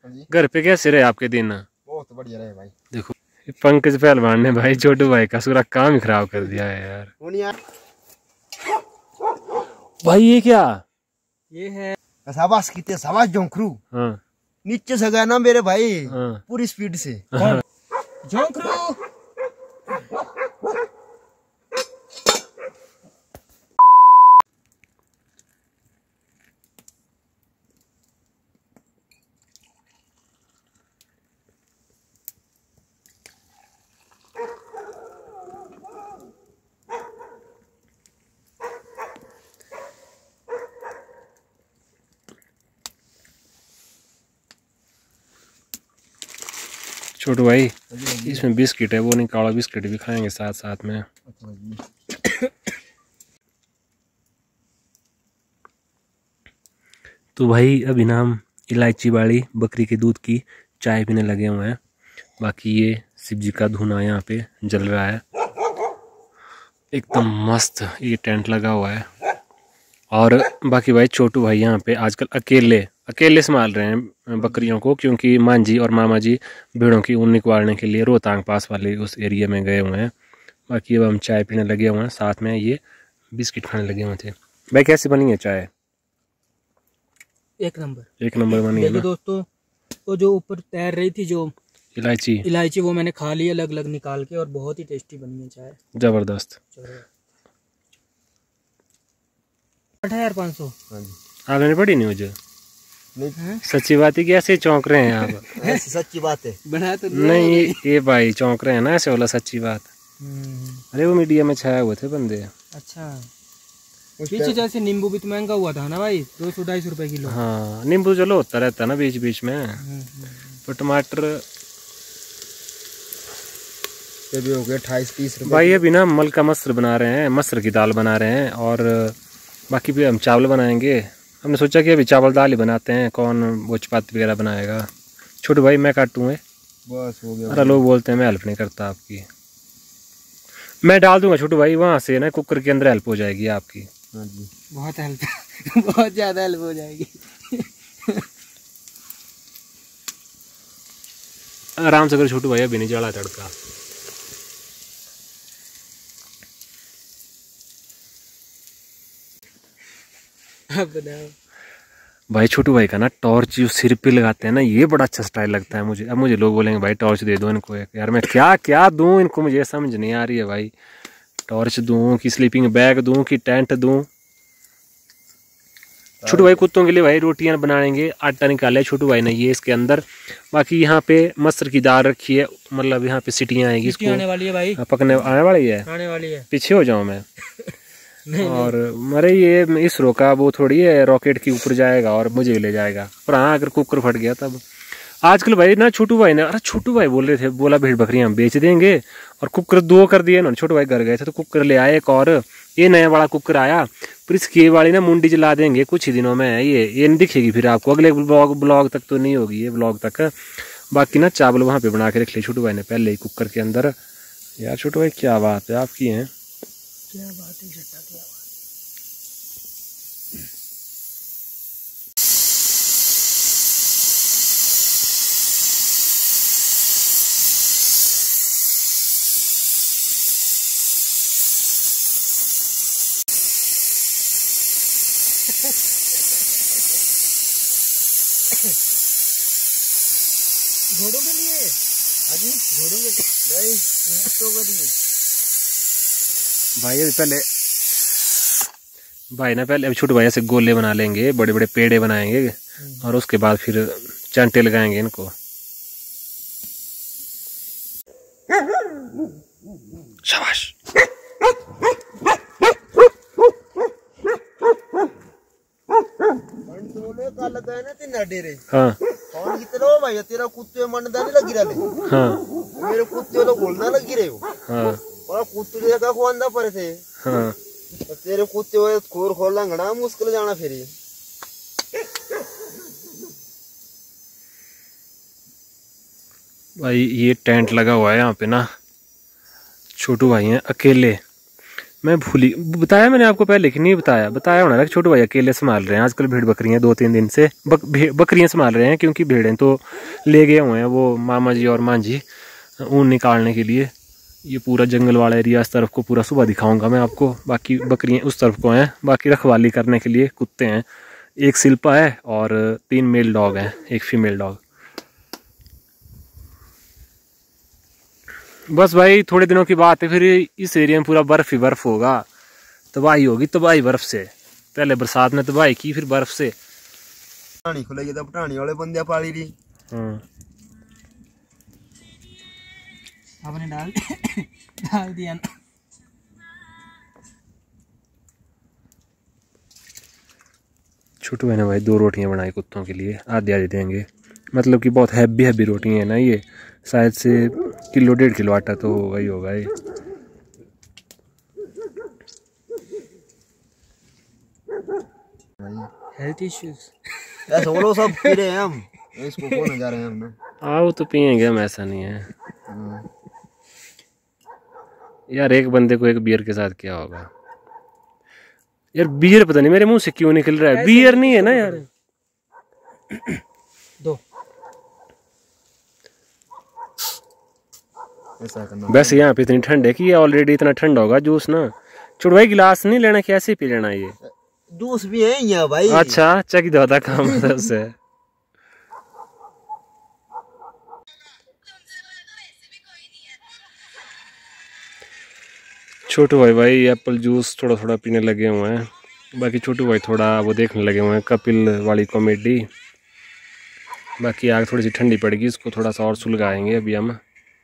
घर पे कैसे रहे आपके दिन? बहुत बढ़िया रहे भाई। देखो पंकज पहलवान ने भाई छोटू भाई का पूरा काम ही खराब कर दिया है यार। भाई ये क्या? ये है शाबाश कीते शाबाश जोंकरू। हाँ नीचे से गया ना मेरे भाई। हाँ पूरी स्पीड से। हाँ। जोंकरू छोटू भाई इसमें बिस्किट है, वो नहीं काला बिस्किट भी खाएंगे साथ साथ में। तो भाई अभी ना हम इलायची वाली बकरी के दूध की चाय पीने लगे हुए हैं। बाकी ये शिव जी का धुना यहाँ पे जल रहा है, एकदम मस्त ये टेंट लगा हुआ है। और बाकी भाई छोटू भाई यहाँ पे आजकल अकेले संभाल रहे हैं बकरियों को, क्योंकि मांझी और मामा जी भेड़ों की ऊन निकलवाने के लिए रोहतांग पास वाले उस एरिया में गए हुए हैं। बाकी अब हम चाय पीने लगे हुए हैं, साथ में ये बिस्किट खाने लगे हुए थे। भाई कैसी बनी है चाय? एक नंबर बनी है ना दोस्तों। वो जो ऊपर तैर रही थी जो इलायची वो मैंने खा ली अलग अलग निकाल के, और बहुत ही टेस्टी बनी है चाय, जबरदस्त। 8,500 आपने पड़ी नहीं मुझे? सच्ची बात है कि ऐसे चौंक रहे हैं आप? ऐसी सच्ची बात है। बना तो नहीं ये भाई चौंक रहे हैं ना, ऐसे वाला सच्ची बात। अरे वो मीडिया में छाया हुए थे बंदे। अच्छा पीछे जैसे नींबू भी तो महंगा हुआ था ना भाई, 200-250 रुपए किलो। हाँ नींबू चलो होता रहता है ना बीच बीच में। तो टमाटर ये भी हो गए 28-30 रुपए। भाई अभी ना मलका मसर बना रहे हैं, मसर की दाल बना रहे हैं, और बाकी भी हम चावल बनाएंगे। हमने सोचा कि अभी चावल दाल ही बनाते हैं, कौन वो चपाती वगैरह बनाएगा। छोटू भाई मैं काटूँ? बस हो गया। अरे लोग बोलते हैं मैं हेल्प नहीं करता आपकी। मैं डाल दूंगा छोटू भाई, वहाँ से ना कुकर के अंदर हेल्प हो जाएगी आपकी। बहुत हेल्प बहुत ज्यादा हेल्प हो जाएगी। आराम से कर छोटू भाई, अभी नहीं जला तड़का। भाई छोटू भाई का ना टॉर्च जो सिर पे लगाते हैं ना, ये बड़ा अच्छा स्टाइल लगता है मुझे। अब मुझे लोग बोलेंगे भाई टॉर्च दे दो इनको एक। यार मैं क्या क्या दूं इनको, मुझे समझ नहीं आ रही है भाई। टॉर्च दूं कि स्लीपिंग बैग दूं कि टेंट दूं? छोटू भाई कुत्तों के लिए भाई रोटियां बनाएंगे, आटा निकाला है छोटू भाई ने ये इसके अंदर। बाकी यहाँ पे मसर की दाल रखी है, मतलब यहाँ पे सीटियाँ आएगी, इसको आने वाली है भाई, पकने आने वाली है। पीछे हो जाऊँ मैं? और मरे ये इसरो का वो थोड़ी है, रॉकेट के ऊपर जाएगा और मुझे भी ले जाएगा। पर हाँ अगर कुकर फट गया तब। आजकल भाई ना छोटू भाई ने, अरे छोटू भाई बोल रहे थे, बोला भेड़ बकरियां हम बेच देंगे, और कुकर 2 कर दिए इन्होंने। छोटू भाई घर गए थे तो कुकर ले आए एक, और ये नया बड़ा कुकर आया। पर इसकी वाली ना मुंडी जला देंगे कुछ ही दिनों में। ये नहीं दिखेगी फिर आपको, अगले ब्लॉग तक तो नहीं होगी ये ब्लॉग तक। बाकी ना चावल वहां पे बना के रख ले छोटू भाई ने पहले ही कुकर के अंदर। यार छोटू भाई क्या बात है आपकी है, क्या बात है जटा, क्या बात। घोड़ों के लिए? हाँ जी घोड़ों के लिए तो भाई पहले भाई ना पहले अब छोटू भाई ऐसे गोले बना लेंगे, बड़े बड़े पेड़े बनाएंगे, और उसके बाद फिर चांटे लगाएंगे इनको। शाबाश। हाँ भाई तेरा कुत्ते मंडा नहीं लगी रहे। हाँ मेरे कुत्ते लोग घोलना लगी रहे हो। हाँ और कुत्ते का खोंदा पर थे। हाँ तेरे कुत्ते वो खोर खोलना घना मुश्किल जाना फिर। भाई ये टेंट लगा हुआ है यहाँ पे ना, छोटू भाई हैं अकेले। मैं भूली बताया मैंने आपको पहले कि नहीं बताया होना ना कि छोटे भाई अकेले संभाल रहे हैं आजकल भेड़ बकरियां 2-3 दिन से बकरियां संभाल रहे हैं क्योंकि भेड़ें तो ले गए हुए हैं वो मामा जी और मां जी ऊन निकालने के लिए। ये पूरा जंगल वाला एरिया इस तरफ को पूरा सुबह दिखाऊंगा मैं आपको। बाकी बकरियां उस तरफ को हैं, बाकी रखवाली करने के लिए कुत्ते हैं। एक शिल्पा है और 3 मेल डॉग हैं, एक फीमेल डॉग। बस भाई थोड़े दिनों की बात है, फिर इस एरिया में पूरा बर्फ ही बर्फ होगा। तबाही होगी, तबाही बर्फ से। पहले बरसात में तबाही की, फिर बर्फ से। पटानी खुलेगी तो पटानी वाले बंदे पाली रही। आपने डाल दिया ना। छोटू है ना भाई 2 रोटियां बनाई कुत्तों के लिए, आधी देंगे। मतलब कि बहुत हैवी रोटियां है ना ये, शायद से 1-1.5 किलो आटा तो होगा ही होगा ये। हेल्थ इश्यूज ऐसा बोलो सब पी रहे हैं हम, इसको कौन जा रहे हैं हमने। वो तो पियेंगे हम, ऐसा नहीं है यार। एक बंदे को एक बियर के साथ क्या होगा यार। बियर पता नहीं मेरे मुंह से क्यों निकल रहा है, बियर नहीं है ना यार। दो ऐसा करना। वैसे यहाँ पे इतनी ठंड है कि ये ऑलरेडी इतना ठंड होगा जूस ना। छुड़वाई गिलास नहीं लेना, कैसे पी लेना ये जूस भी है यहाँ भाई। अच्छा चकी धोता काम है सबसे। छोटू भाई एप्पल जूस थोड़ा थोड़ा पीने लगे हुए हैं। बाकी छोटू भाई थोड़ा वो देखने लगे हुए हैं कपिल वाली कॉमेडी। बाकी आग थोड़ी सी ठंडी पड़ेगी, इसको थोड़ा सा और सुलगाएंगे अभी हम।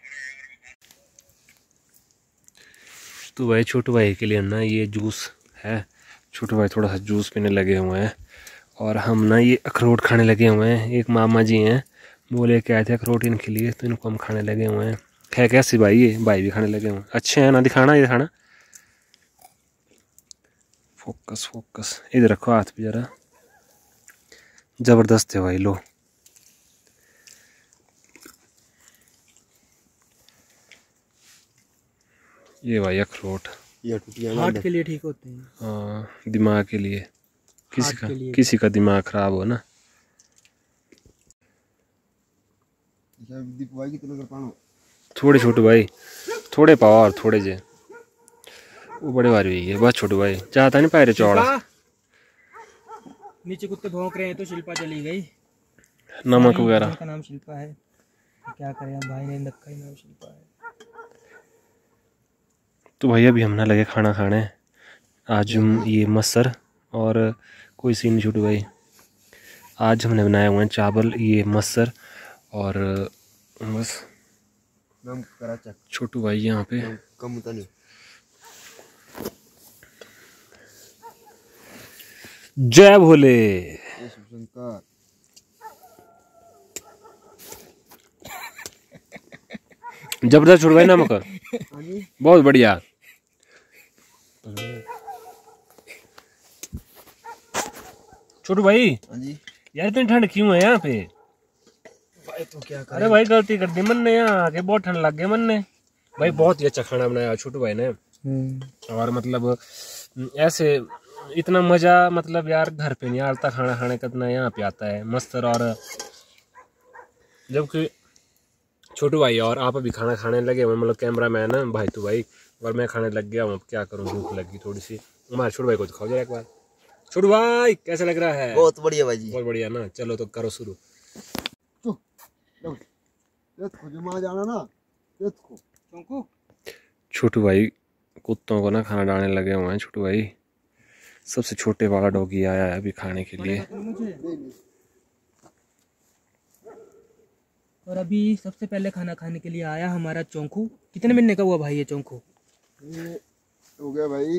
तो भाई छोटू भाई के लिए ना ये जूस है। छोटू भाई थोड़ा सा जूस पीने लगे हुए हैं और हम ना ये अखरोट खाने लगे हुए हैं। एक मामा जी हैं, वो लेके आए थे अखरोट इनके लिए, तो इनको हम खाने लगे हुए हैं। है कैसी भाई, ये भाई भी खाने लगे हुए हैं। अच्छे हैं ना, दिखाना ये खाना। फोकस फोकस इधर रखो हाथ पे जरा, जबरदस्त है भाई। लो ये भाई अखरोट, हार्ट के लिए ठीक होते हैं। हाँ दिमाग के लिए, किसी का दिमाग खराब हो ना। थोड़े छोटू भाई, थोड़े पाओ और थोड़े जे वो बड़े बार भी है। बस छोटू भाई चाहता नहीं पाए रे चौड़ा। नीचे कुत्ते भौंक रहे हैं तो शिल्पा चली गई। नमक वगैरह का नाम शिल्पा है, क्या करें भाई ने रखा ही नाम शिल्पा है। तो भाई अभी हम ना लगे खाना खाने। आज हम ये मसर और कोई सीन नहीं छोटू भाई। आज हमने बनाया हुआ है चावल, ये मसर और बस। छोटू भाई यहाँ पे कम तो नहीं। जय भोले। जबरदस्त छोटू भाई, नमक बहुत बढ़िया। छोटू भाई यार इतनी ठंड क्यों है यहाँ पे भाई? तो क्या अरे भाई गलती कर दी मन ने, यहाँ आके बहुत ठंड लग गई मन ने। भाई बहुत ही अच्छा खाना बनाया छोटू भाई ने। और मतलब ऐसे इतना मजा मतलब यार घर पे नहीं आता खाना खाने का, इतना यहाँ पे आता है मस्तर। और जबकि छोटू भाई और आप अभी खाना खाने लगे हुए, मतलब कैमरा मैन है भाई तो भाई, और मैं खाने लग गया हूँ। क्या करूँ, भूख लगी थोड़ी सी। हमारे छोटू भाई को दिखाओ जरा एक बार। छोटू भाई कैसा लग रहा है? बहुत बढ़िया भाई जी, बहुत बढ़िया ना। चलो तो करो शुरू। जाना ना छोटू भाई कुत्तों को ना खाना डालने लगे हुए हैं। छोटू भाई सबसे छोटे वाला डॉगी आया है अभी खाने के लिए। और अभी सबसे पहले खाना खाने के लिए आया हमारा चौंकू। कितने महीने का हुआ भाई ये चौंकू? हो गया भाई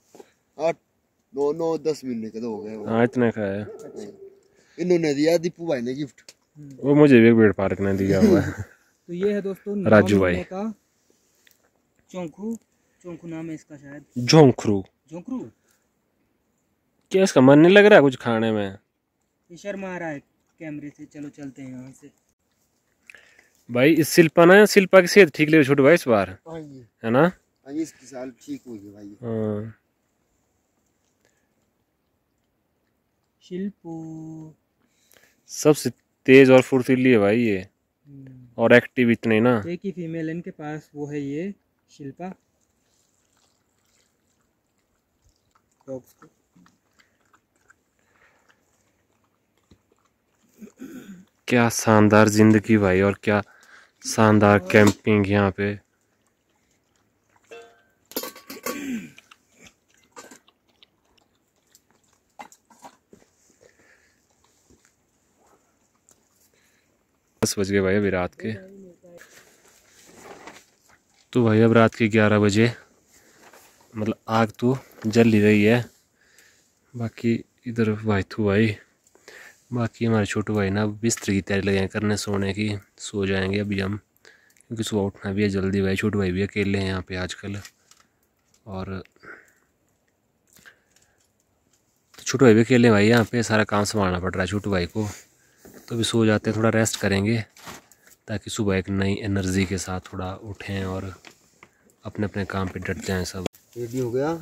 8-9-10 महीने का तो हो गया। हाँ इतना का है। इन्होंने दिया दीपू भाई ने गिफ्ट। वो मुझे भी भेड़ पार्क ने दिया हुआ है। तो ये है दोस्तों राजू भाई का चौंकू। चौंकू नाम है इसका शायद, जोंखरू। जोंखरू। क्या इसका मन नहीं लग रहा है कुछ खाने में? ये शर्मा आ रहा है कैमरे से। चलो चलते हैं यहाँ से। भाई इस शिल्पा की सेहत ठीक लगी छोटू भाई इस बार, है ना? इसकी साल ठीक हो गई भाई। हाँ शिल्पू सबसे तेज और फुर्तीली है भाई ये, और एक्टिव इतने ना। एक ही फीमेल इनके पास, वो है ये शिल्पा। क्या शानदार जिंदगी भाई, और क्या शानदार कैंपिंग यहाँ पे। दस बज गए भाई अभी रात के। तो भाई अब रात के 11 बजे, मतलब आग तो जल ही रही है। बाकी इधर वाइथू भाई, बाकी हमारे छोटू भाई ना बिस्तर की तैयारी लगे करने सोने की, सो जाएंगे अभी हम, क्योंकि सुबह उठना भी है जल्दी भाई। छोटू भाई भी अकेले हैं यहाँ पे आजकल, और तो छोटू भाई भी अकेले भाई, यहाँ पे सारा काम संभालना पड़ रहा है छोटू भाई को। तो अभी सो जाते हैं, थोड़ा रेस्ट करेंगे, ताकि सुबह एक नई एनर्जी के साथ थोड़ा उठें और अपने अपने काम पे डट जाएं सब। रेडी हो गया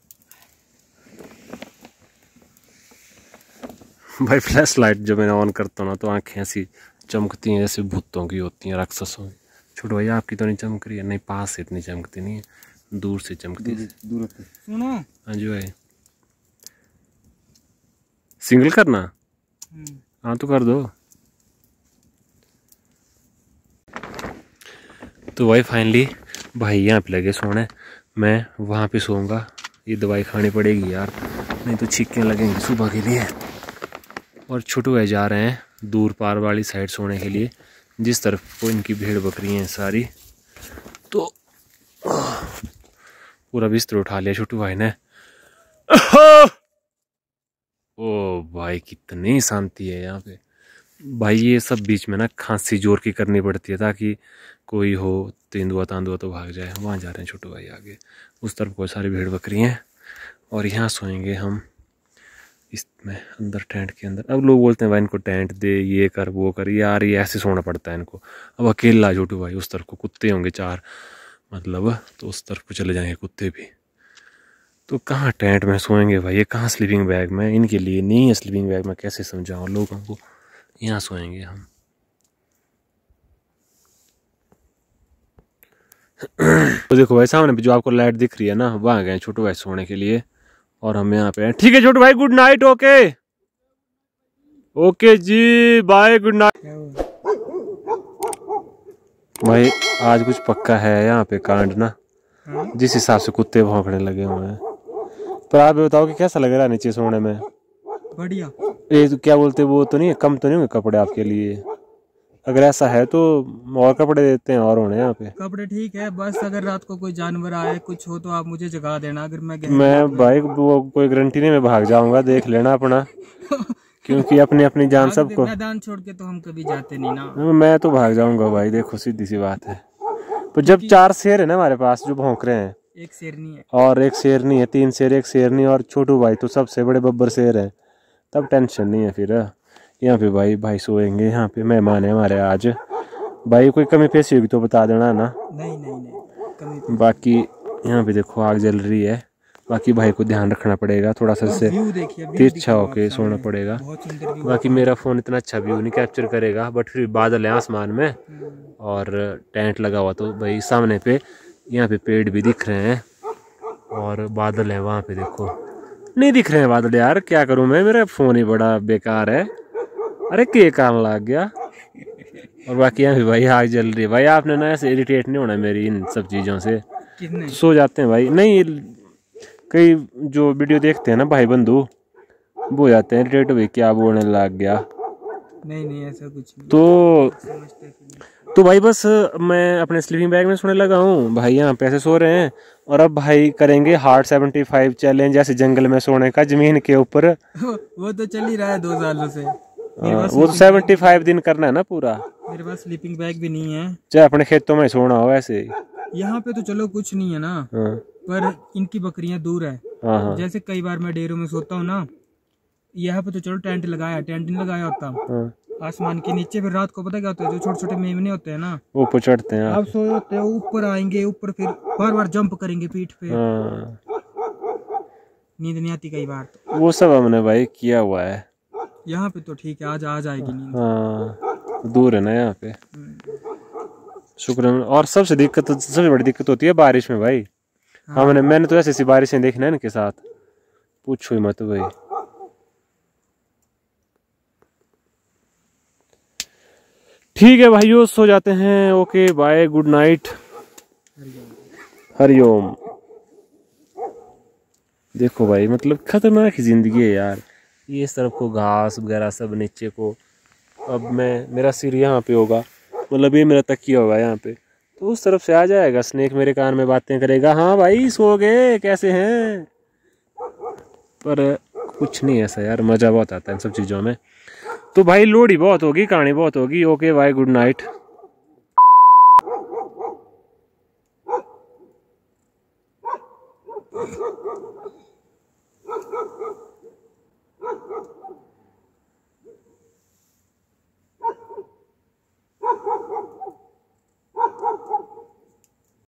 भाई फ्लैश लाइट जब मैं ऑन करता हूँ ना, तो आंखें ऐसी चमकती हैं जैसे भूतों की होती हैं, राक्षसों की। छोटू भाई आपकी तो नहीं चमक रही है? नहीं, पास से इतनी चमकती नहीं है, दूर से चमकती है। दूर सुनो। हाँ जी भाई, सिंगल करना? हाँ तो कर दो। तो भाई फाइनली भाई यहाँ पे लगे सोने, मैं वहाँ पे सोऊंगा। ये दवाई खानी पड़ेगी यार, नहीं तो छींकें लगेंगी सुबह के लिए। और छोटू भाई जा रहे हैं दूर पार वाली साइड सोने के लिए, जिस तरफ को इनकी भेड़ बकरी हैं सारी। तो पूरा बिस्तर उठा लिया छोटू भाई ने। ओ भाई कितनी शांति है यहाँ पे भाई। ये सब बीच में ना खांसी जोर की करनी पड़ती है, ताकि कोई हो तेंदुआ तांदुआ तो भाग जाए। वहाँ जा रहे हैं छोटू भाई आगे, उस तरफ कोई सारी भेड़ बकरी हैं, और यहाँ सोएंगे हम इसमें अंदर टेंट के अंदर। अब लोग बोलते हैं भाई इनको टेंट दे, ये कर वो कर, यार ये ऐसे सोना पड़ता है इनको। अब अकेला छोटू भाई, उस तरफ को कुत्ते होंगे 4 मतलब, तो उस तरफ को चले जाएंगे कुत्ते भी। तो कहाँ टेंट में सोएंगे भाई, ये कहाँ स्लीपिंग बैग में, इनके लिए नहीं है स्लीपिंग बैग। मैं कैसे समझाऊँ लोगों को, यहाँ सोएंगे हम। तो देखो भाई सामने पे जो आपको लाइट दिख रही है ना, वहाँ गए छोटू भाई सोने के लिए, और हम यहाँ पे हैं। ठीक है छोटू भाई, गुड नाइट। ओके ओके जी, बाय, गुड नाइट। भाई आज कुछ पक्का है यहाँ पे कांड ना, जिस हिसाब से कुत्ते भौंकने लगे हुए हैं। पर आप बताओ कि कैसा लग रहा है नीचे सोने में? बढ़िया। ये तो क्या बोलते, वो तो नहीं है, कम तो नहीं होंगे कपड़े आपके लिए? अगर ऐसा है तो और कपड़े देते हैं और होने यहाँ पे। कपड़े ठीक है, बस अगर रात को कोई जानवर आए कुछ हो तो आप मुझे जगा देना। अगर मैं भाई वो कोई गारंटी नहीं, मैं भाग जाऊंगा, देख लेना अपना। क्योंकि अपनी अपनी जान सबको। मैदान छोड़ के तो हम कभी जाते नहीं ना। मैं तो भाग जाऊंगा भाई, देखो सीधी सी बात है। तो जब 4 शेर है ना हमारे पास जो भौंक रहे हैं, एक शेरनी है और एक शेरनी है, 3 शेर, एक शेरनी और छोटू भाई तो सबसे बड़े बब्बर शेर है, तब टेंशन नहीं है फिर। यहाँ पे भाई सोएंगे, यहाँ पे मेहमान है हमारे आज। भाई कोई कमी पेशी होगी तो बता देना ना। नहीं कमी। बाकी यहाँ पे देखो आग जल रही है। बाकी भाई को ध्यान रखना पड़ेगा, थोड़ा सा से तिरछा होके सोना पड़ेगा। बाकी मेरा फ़ोन इतना अच्छा व्यू नहीं कैप्चर करेगा, बट फिर बादल है आसमान में और टेंट लगा हुआ, तो भाई सामने पे यहाँ पे पेड़ भी दिख रहे हैं और बादल है वहाँ पे। देखो नहीं दिख रहे हैं बादल यार, क्या करूँ मैं, मेरा फ़ोन ही बड़ा बेकार है। अरे के काम लग गया। और बाकी यहाँ भी भाई आग जल रही है। भाई आपने ना ऐसे इरिटेट नहीं होना मेरी इन सब चीज़ों से, सो जाते हैं भाई। नहीं, कई जो वीडियो देखते हैं ना भाई बंधु, वो हो जाते हैं इरिटेट, भाई क्या बोलने लग गया। नहीं ऐसा कुछ नहीं। तो भाई बस मैं अपने स्लीपिंग बैग में सोने लगा हूँ, भाई यहाँ पे ऐसे सो रहे हैं। और अब भाई करेंगे हार्ड 75 चैलेंज, जैसे जंगल में सोने का जमीन के ऊपर। वो तो चल ही रहा है 2 सालों से। वो तो 75 दिन करना है ना पूरा। मेरे पास स्लीपिंग बैग भी नहीं है, चाहे अपने खेतों में सोना हो ऐसे। यहाँ पे तो चलो कुछ नहीं है ना, पर इनकी बकरियां दूर है। जैसे कई बार मैं डेरों में सोता हूँ ना, यहाँ पे तो चलो टेंट लगाया, टेंट नहीं लगाया होता, आसमान के नीचे। फिर रात को पता क्या होता है, जो छोटे छोटे मेमने होते हैं ना, वो ऊपर चढ़ते हैं। आप सोए होते हैं, ऊपर आएंगे, ऊपर फिर बार बार जंप करेंगे पीठ पे। नींद नहीं आती कई बार तो। वो सब हमने भाई किया हुआ है। यहाँ पे तो ठीक है, आज आ जाएगी नींद। हाँ, दूर है ना यहाँ पे, शुक्र है। और सबसे बड़ी दिक्कत होती है बारिश में भाई। हाँ। मैंने तो ऐसी बारिशें देखी ना इनके साथ, पूछो ही मत भाई। ठीक है भाइयों, सो जाते हैं। Okay bye, good night, Hariom. देखो भाई, मतलब खतरनाक ही जिंदगी है यार। ये इस तरफ को घास वगैरह सब, नीचे को अब मेरा सिर यहाँ पे होगा, मतलब ये मेरा तकिया होगा यहाँ पे, तो उस तरफ से आ जाएगा स्नेक, मेरे कान में बातें करेगा, हाँ भाई सो गए, कैसे हैं। पर कुछ नहीं ऐसा यार, मज़ा बहुत आता है इन सब चीज़ों में। तो भाई लोडी बहुत होगी, कहानी बहुत होगी। Okay bye, good night.